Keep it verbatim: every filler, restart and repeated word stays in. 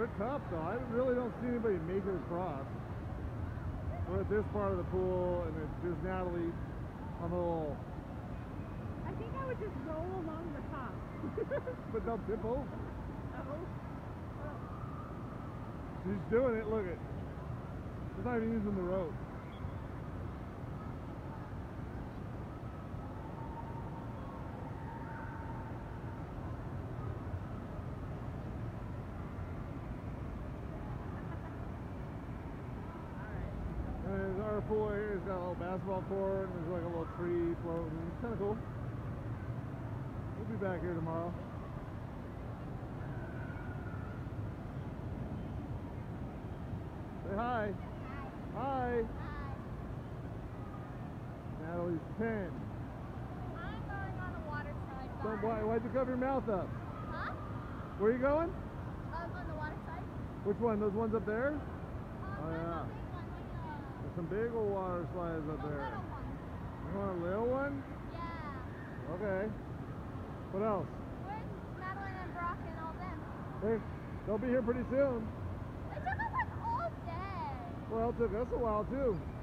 they're tough though. I really don't see anybody make it across. We're at this part of the pool, and it, there's Natalie on the little. I think I would just roll along the top. But don't tip over. Oh. She's doing it. Look at. She's not even using the rope. And our pool here has got a little basketball court, and there's like a little tree floating. It's kind of cool. We'll be back here tomorrow. Say hi. Hi. Hi. Natalie's ten. I'm going on a water slide. So why, why'd you cover your mouth up? Huh? Where are you going? I'm on the water slide. Which one? Those ones up there? Um, Oh, yeah. Big one, like a, There's some big old water slides up a there. little one. You want a little one? Yeah. Okay. What else? Where's Madeline and Brock and all them? Hey, they'll be here pretty soon. It took us like all day. Well, it took us a while too.